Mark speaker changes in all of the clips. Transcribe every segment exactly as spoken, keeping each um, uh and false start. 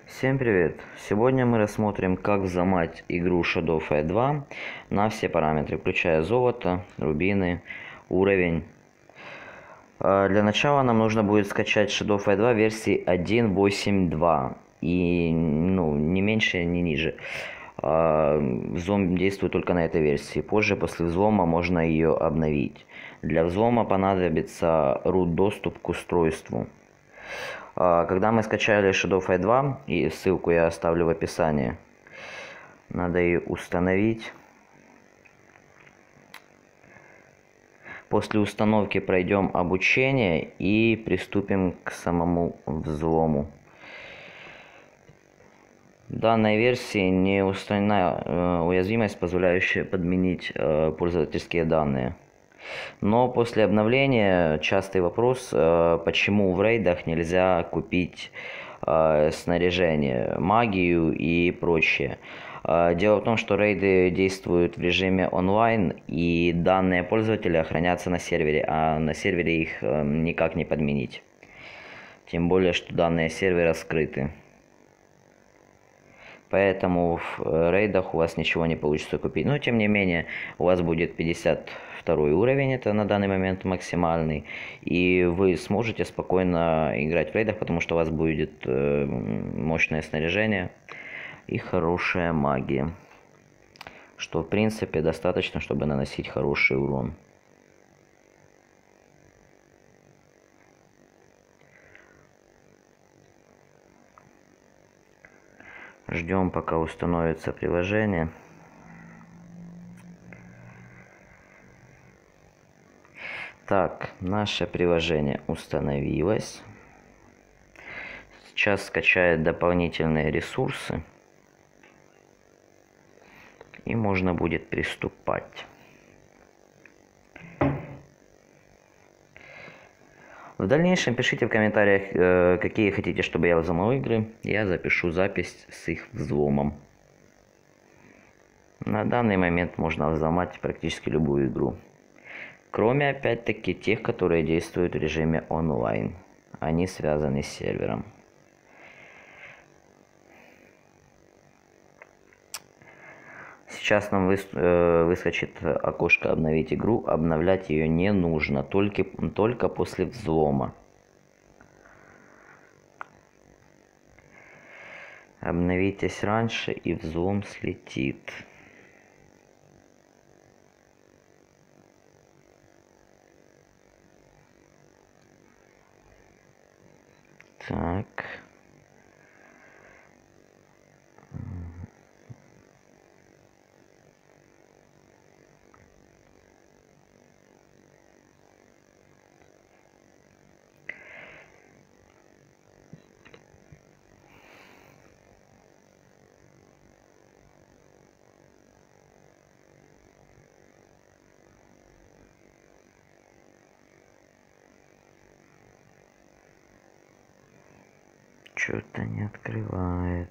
Speaker 1: Всем привет! Сегодня мы рассмотрим, как взломать игру Shadow Fight два на все параметры, включая золото, рубины, уровень. Для начала нам нужно будет скачать Shadow Fight два версии один точка восемь точка два и ну, не меньше, не ниже. Взлом действует только на этой версии. Позже, после взлома, можно ее обновить. Для взлома понадобится root доступ к устройству. Когда мы скачали Shadow Fight два, и ссылку я оставлю в описании, надо ее установить. После установки пройдем обучение и приступим к самому взлому. В данной версии не устранена э, уязвимость, позволяющая подменить э, пользовательские данные. Но после обновления частый вопрос, э, почему в рейдах нельзя купить э, снаряжение, магию и прочее. Э, дело в том, что рейды действуют в режиме онлайн, и данные пользователя хранятся на сервере, а на сервере их э, никак не подменить. Тем более, что данные сервера скрыты. Поэтому в рейдах у вас ничего не получится купить. Но тем не менее, у вас будет пятьдесят второй уровень, это на данный момент максимальный. И вы сможете спокойно играть в рейдах, потому что у вас будет э, мощное снаряжение и хорошая магия. Что в принципе достаточно, чтобы наносить хороший урон. Ждем, пока установится приложение. Так, наше приложение установилось. Сейчас скачает дополнительные ресурсы. И можно будет приступать. В дальнейшем пишите в комментариях, какие хотите, чтобы я взломал игры. Я запишу запись с их взломом. На данный момент можно взломать практически любую игру. Кроме, опять-таки, тех, которые действуют в режиме онлайн. Они связаны с сервером. Сейчас нам выскочит окошко «Обновить игру». Обновлять ее не нужно, только, только после взлома. Обновитесь раньше, и взлом слетит. Так. Что-то не открывает.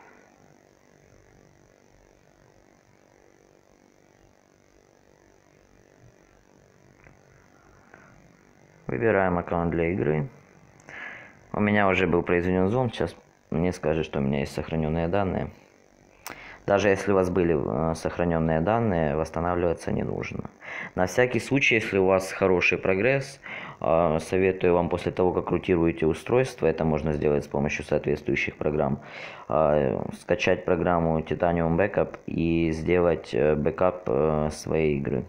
Speaker 1: Выбираем аккаунт для игры. У меня уже был произведен взлом. Сейчас мне скажет, что у меня есть сохраненные данные. Даже если у вас были сохраненные данные, восстанавливаться не нужно. На всякий случай, если у вас хороший прогресс, советую вам после того, как рутируете устройство, это можно сделать с помощью соответствующих программ, скачать программу Titanium Backup и сделать бэкап своей игры.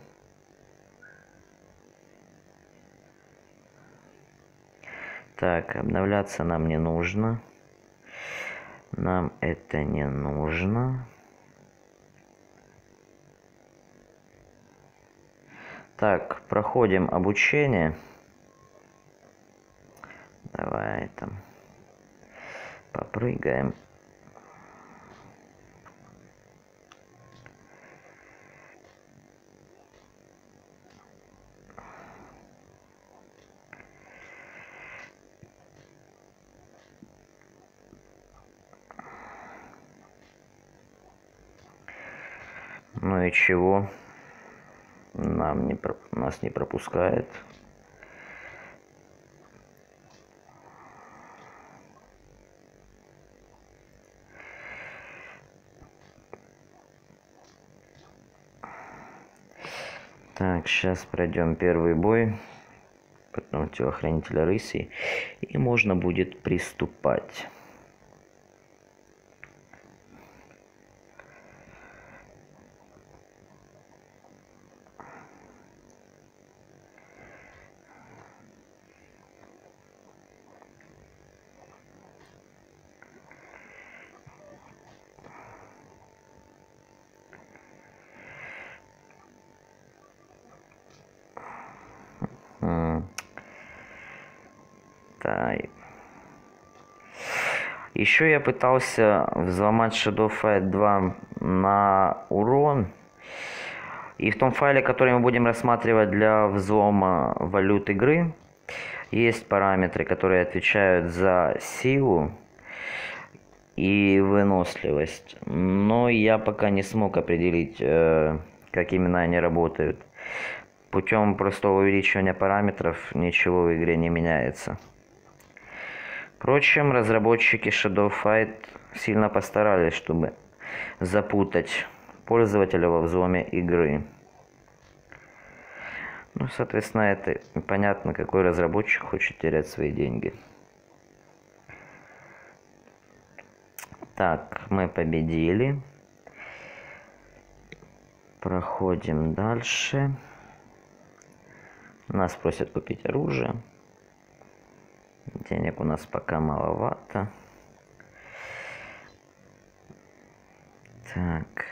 Speaker 1: Так, обновляться нам не нужно. Нам это не нужно. Так, проходим обучение. Давай там попрыгаем. Ну и чего? Нам не, нас не пропускает. Так, сейчас пройдем первый бой. Потом телохранителя рыси. И можно будет приступать. Так. Еще я пытался взломать Shadow Fight два на урон. И в том файле, который мы будем рассматривать для взлома валют игры, есть параметры, которые отвечают за силу и выносливость. Но я пока не смог определить, как именно они работают. Путем простого увеличивания параметров ничего в игре не меняется. Впрочем, разработчики Shadow Fight сильно постарались, чтобы запутать пользователя во взломе игры. Ну, соответственно, это понятно, какой разработчик хочет терять свои деньги. Так, мы победили. Проходим дальше. Нас просят купить оружие. Денег у нас пока маловато. Так.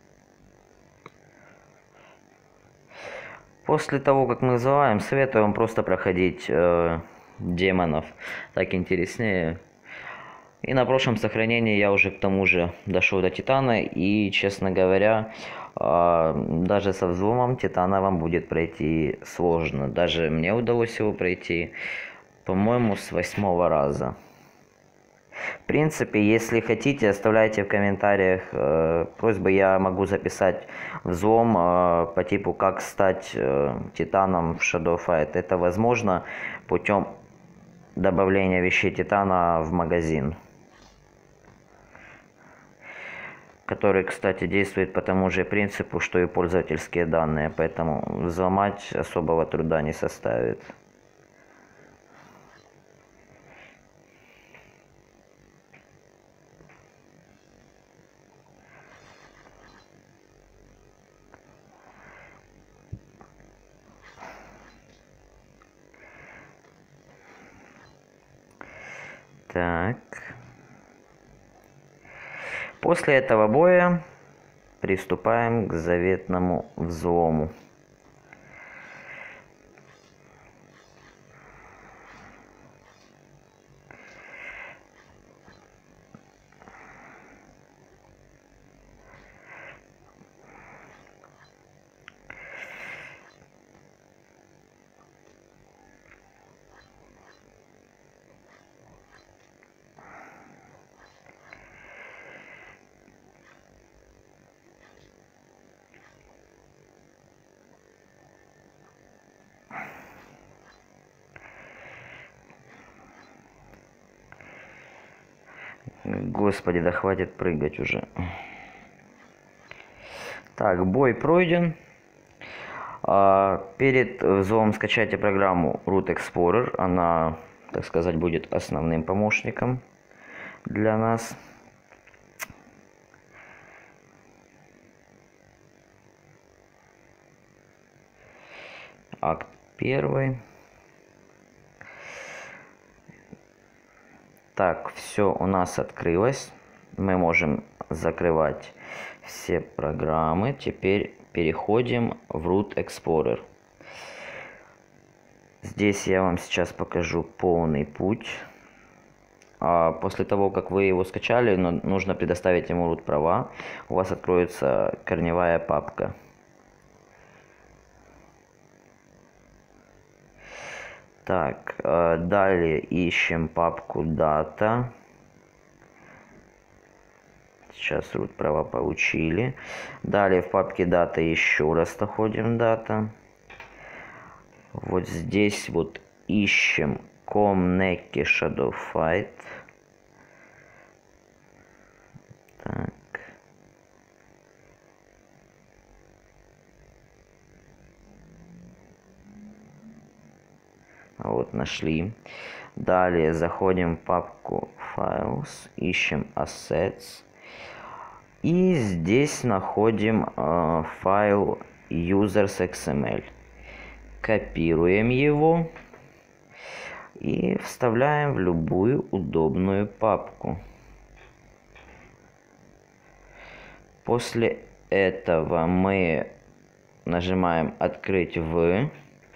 Speaker 1: После того, как мы взломаем, советую вам просто проходить э, демонов. Так интереснее. И на прошлом сохранении я уже к тому же дошел до Титана. И, честно говоря, э, даже со взломом Титана вам будет пройти сложно. Даже мне удалось его пройти, по-моему, с восьмого раза. В принципе, если хотите, оставляйте в комментариях э, просьбы, я могу записать взлом э, по типу как стать э, Титаном в Shadow Fight. Это возможно путем добавления вещей Титана в магазин, который, кстати, действует по тому же принципу, что и пользовательские данные, поэтому взломать особого труда не составит. Так. После этого боя приступаем к заветному взлому. Господи, да хватит прыгать уже. Так, бой пройден. А, перед взломом скачайте программу Root Explorer. Она, так сказать, будет основным помощником для нас. Акт первый. Так, все у нас открылось. Мы можем закрывать все программы. Теперь переходим в Root Explorer. Здесь я вам сейчас покажу полный путь. А после того, как вы его скачали, нужно предоставить ему root права. У вас откроется корневая папка. Так, далее ищем папку дата. Сейчас root права получили. Далее в папке дата еще раз находим дата. Вот здесь вот ищем Комнеки Shadow Fight. Так. Вот, нашли. Далее заходим в папку Files, ищем Assets. И здесь находим э, файл users.xml. Копируем его и вставляем в любую удобную папку. После этого мы нажимаем «Открыть в».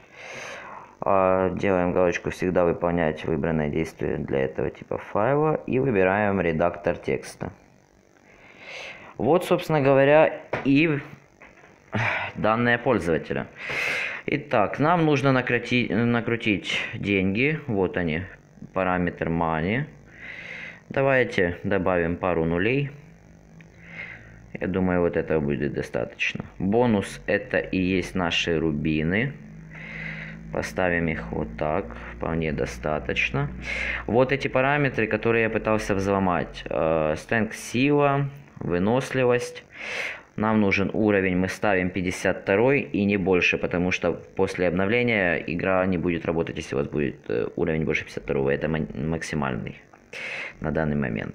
Speaker 1: Делаем галочку «Всегда выполнять выбранное действие для этого типа файла» и выбираем редактор текста. Вот, собственно говоря, и данные пользователя. Итак, нам нужно накрутить, накрутить деньги. Вот они, параметр money. Давайте добавим пару нулей. Я думаю, вот этого будет достаточно. Бонус — это и есть наши рубины. Поставим их вот так, вполне достаточно. Вот эти параметры, которые я пытался взломать. Strength, сила, выносливость. Нам нужен уровень, мы ставим пятьдесят два и не больше, потому что после обновления игра не будет работать, если у вас будет уровень больше пятьдесят два. Это максимальный на данный момент.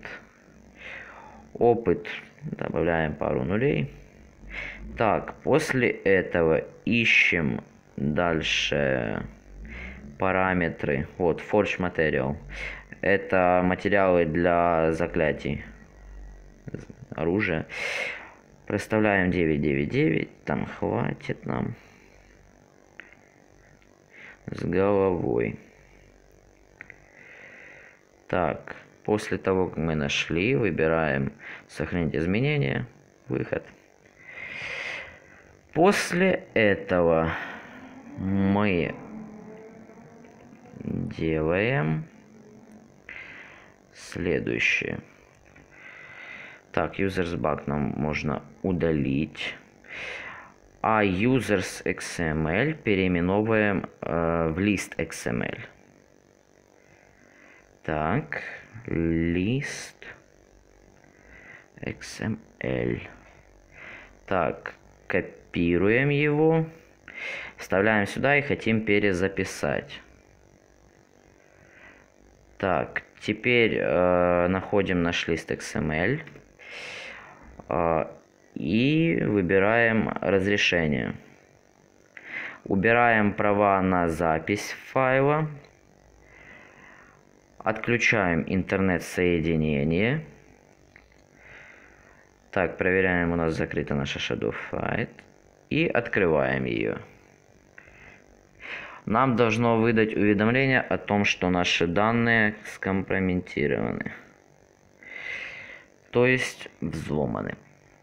Speaker 1: Опыт. Добавляем пару нулей. Так, после этого ищем дальше параметры. Вот, Forge Material. Это материалы для заклятий. Оружия. Проставляем девять девять девять. Там хватит нам. С головой. Так. После того, как мы нашли, выбираем «Сохранить изменения», «Выход». После этого мы делаем следующее. Так, users bug нам можно удалить. А users.xml переименовываем э, в list.xml. Так, list икс эм эль. Так, копируем его, вставляем сюда и хотим перезаписать. Так, теперь э, находим наш лист икс эм эль э, и выбираем разрешение. Убираем права на запись файла. Отключаем интернет-соединение. Так, проверяем, у нас закрыта наша Shadow Fight. И открываем ее. Нам должно выдать уведомление о том, что наши данные скомпрометированы. То есть взломаны.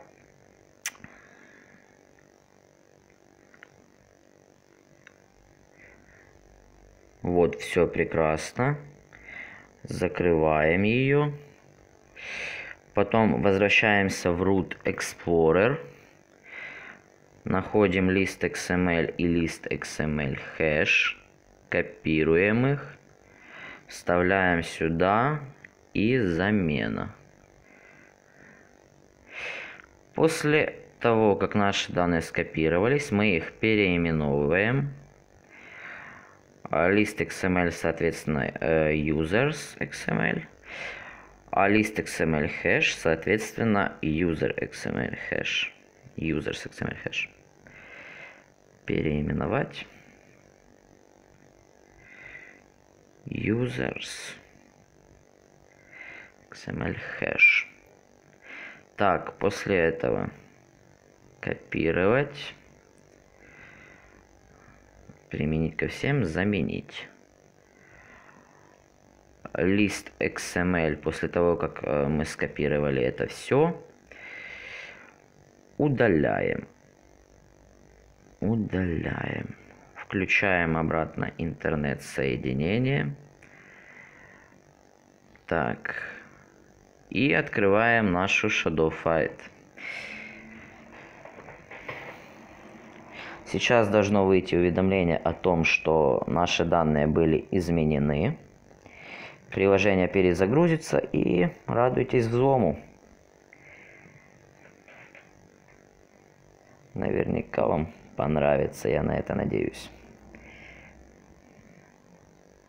Speaker 1: Вот, все прекрасно. Закрываем ее. Потом возвращаемся в Root Explorer. Находим лист икс эм эль и лист икс эм эль хэш. Копируем их. Вставляем сюда. И замена. После того, как наши данные скопировались, мы их переименовываем. Лист икс эм эль, соответственно, users.xml. А лист икс эм эль хэш, соответственно, user.xml хэш. Users.xml хэш. Переименовать. Users.xml хэш. Так, после этого копировать. Применить ко всем, заменить. Лист икс эм эль, после того, как мы скопировали это все, удаляем. Удаляем. Включаем обратно интернет-соединение. Так. И открываем нашу Shadow Fight. Сейчас должно выйти уведомление о том, что наши данные были изменены. Приложение перезагрузится и радуйтесь взлому. Наверняка вам понравится, я на это надеюсь.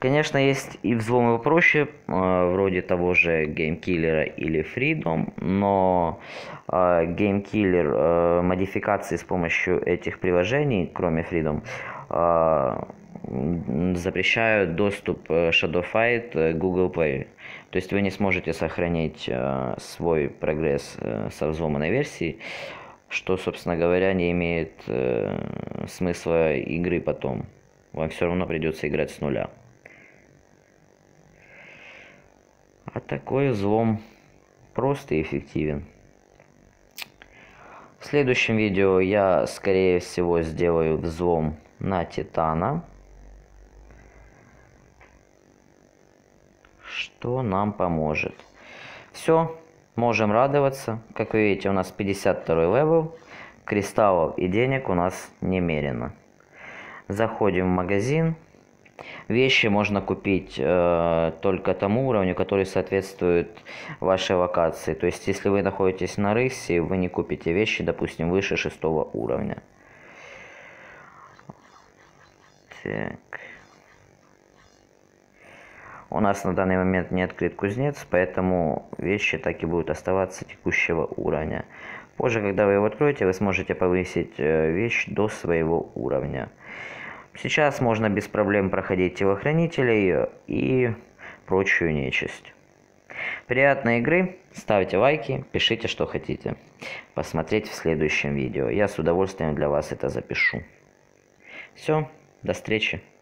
Speaker 1: Конечно, есть и взломы попроще, э, вроде того же GameKiller или Freedom, но э, GameKiller, э, модификации с помощью этих приложений, кроме Freedom, э, запрещают доступ Shadowfight к Google Play. То есть вы не сможете сохранить э, свой прогресс э, со взломанной версией, что, собственно говоря, не имеет э, смысла игры потом. Вам все равно придется играть с нуля. А такой взлом прост и эффективен. В следующем видео я, скорее всего, сделаю взлом на Титана, что нам поможет. Все, можем радоваться. Как вы видите, у нас пятьдесят второй левел, кристаллов и денег у нас немерено. Заходим в магазин. Вещи можно купить э, только тому уровню, который соответствует вашей локации. То есть, если вы находитесь на рысе, вы не купите вещи, допустим, выше шестого уровня. Так. У нас на данный момент не открыт кузнец, поэтому вещи так и будут оставаться текущего уровня. Позже, когда вы его откроете, вы сможете повысить вещь до своего уровня. Сейчас можно без проблем проходить телохранителей и прочую нечисть. Приятной игры, ставьте лайки, пишите, что хотите посмотреть в следующем видео. Я с удовольствием для вас это запишу. Все, до встречи.